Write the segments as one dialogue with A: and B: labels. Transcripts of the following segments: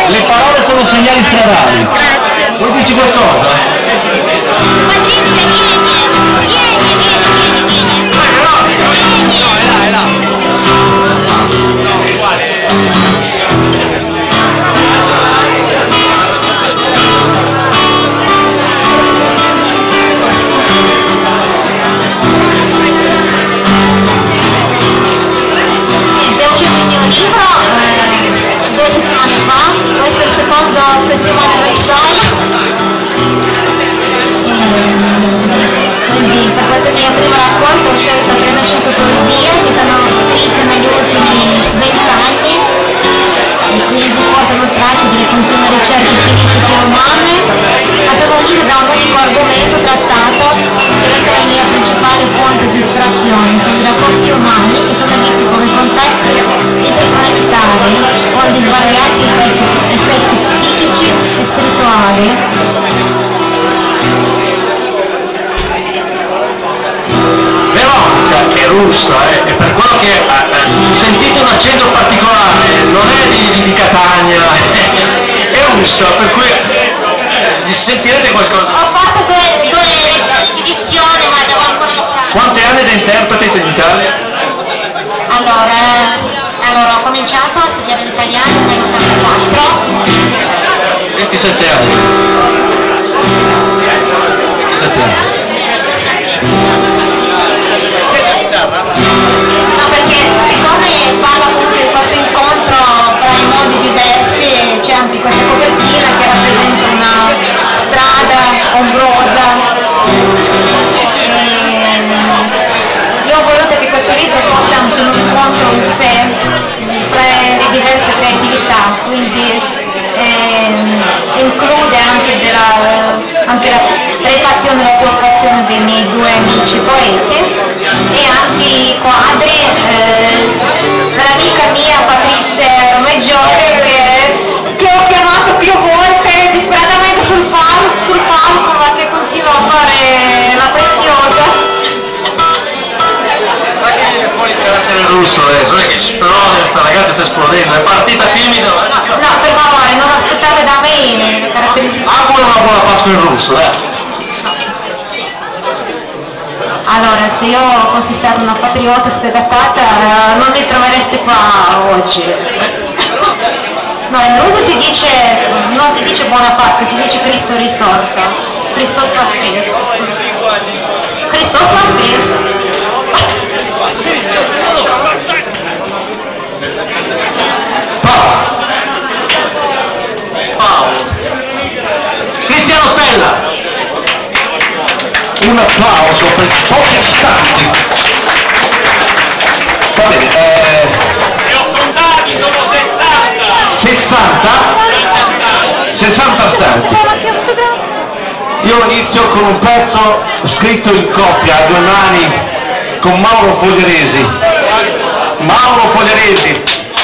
A: Le parole sono segnali stradali. Vuoi dirci qualcosa?
B: Patrizia, quindi per questo mio primo racconto ho scelto 300 poesie che sono scritte negli ultimi 20 anni e quindi portano tracce delle continue ricerche scientifiche umane attraverso da un unico argomento trattato che è la mia principale fonte di ispirazione, sono i rapporti umani che sono visti come contesti interplanetari con svariati effetti psichici e spirituali.
A: Veronica è russa, e per quello che sentite un accento particolare, non è di Catania, è russa, per cui sentirete qualcosa.
B: Ho fatto due esibizioni, ma devo ancora lasciare.
A: Quanti anni da interprete in Italia?
B: Allora, ho cominciato a studiare l'italiano nel 1984.
A: 27 anni. 27 anni.
B: No, perché siccome parla appunto di questo incontro tra i mondi diversi, c'è anche questa copertina che rappresenta una strada ombrosa. Io ho voluto che questo libro fosse anche un incontro in sé tra le diverse creatività, quindi include anche la prefazione e la prefazione dei miei due amici poeti e anche i quadri dell'amica mia Patrizia Maggiore che ho chiamato più volte disperatamente sul palco ma che continua a fare la preziosa.
A: Ma che viene fuori il carattere russo adesso, non è che esplode, questa ragazza sta esplodendo, è partita timida.
B: No, per favore, non aspettate da me caratteristiche.
A: Pure una buona passo in russo,
B: Allora, se io fossi stata una patriota sfegatata, non mi trovereste qua oggi. No, in russo non si dice buona pace, si dice Cristo risorto. Cristo trasfeso. Cristo trasfeso.
A: Paolo. Cristiano Stella. Un applauso per pochi istanti. Va bene,
C: Ne ho contati, sono 60!
A: 60 istanti. Io inizio con un pezzo scritto in coppia a due mani con Mauro Fogliaresi. Mauro Fogliaresi.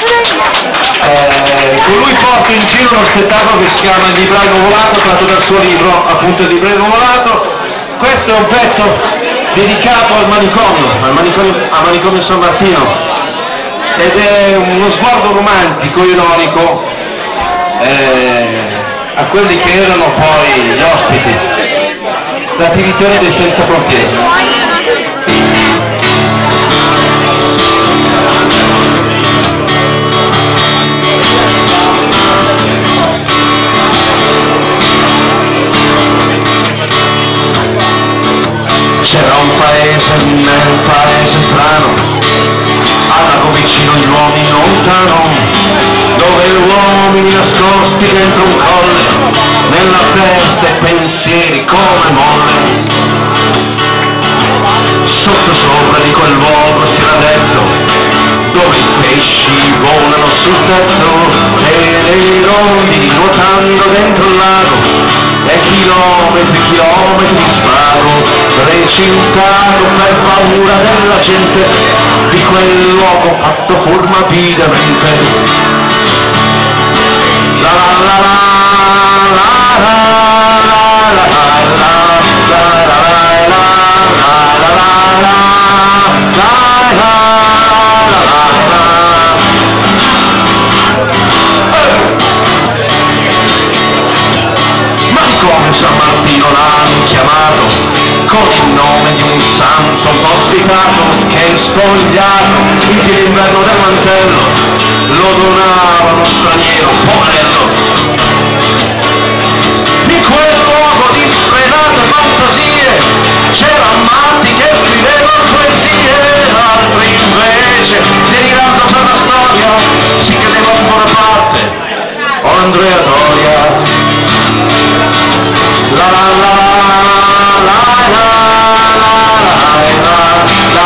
A: Con lui porto in giro uno spettacolo che si chiama Il libraio volato, tratto dal suo libro, appunto Il libraio volato. Questo è un pezzo dedicato al manicomio San Martino, ed è uno sguardo romantico, ironico, a quelli che erano poi gli ospiti, l'attività dei Senza Frontiere. C'era un paese nel paese strano, a lago vicino gli uomini lontano, dove gli uomini nascosti dentro un colle, nella testa e pensieri come molle. Sotto sopra di quel luogo si era detto, dove i pesci volano sul tetto e le rondini nuotando dentro il lago, e chilometri e chilometri di spago, recintato per paura della gente di quel luogo fatto formavidamente. La la la la la la la la la la sembrava uno straniero, poverello. In quel luogo di sfrenate fantasie c'erano matti che scrivevano poesie, altri invece delirando per la storia si credevano in buona parte. Oh Andrea Doria, la la la la la la la la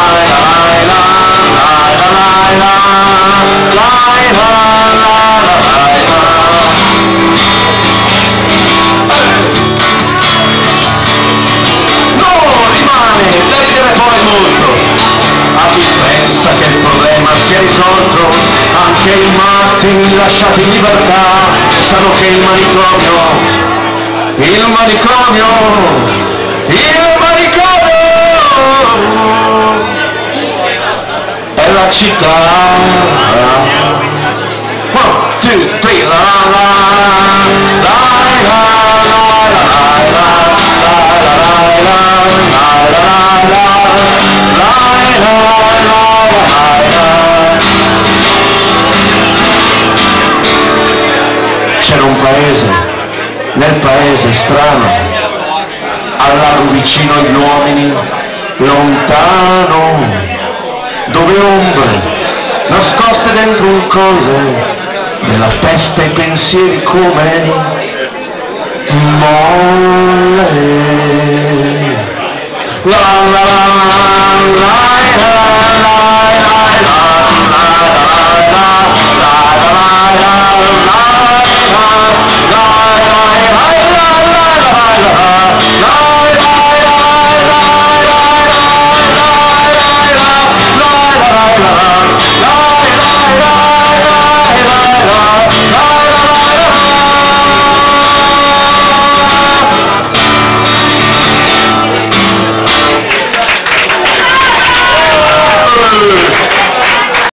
A: che il problema sia risolto, anche i matti lasciati in libertà sanno che il manicomio è la città. 1, 2, 3, la la la la la la la C'era un paese, nel paese strano, al lago vicino agli uomini, lontano, dove ombre, nascoste dentro un colle, nella testa i pensieri come molle. La la la la la la la la.